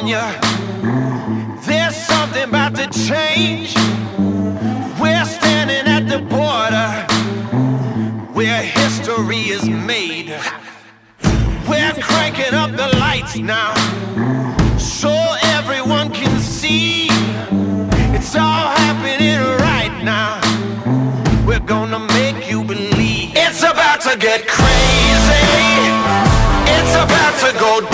California, there's something about to change. We're standing at the border where history is made. We're cranking up the lights now so everyone can see. It's all happening right now. We're gonna make you believe. It's about to get crazy. It's about to go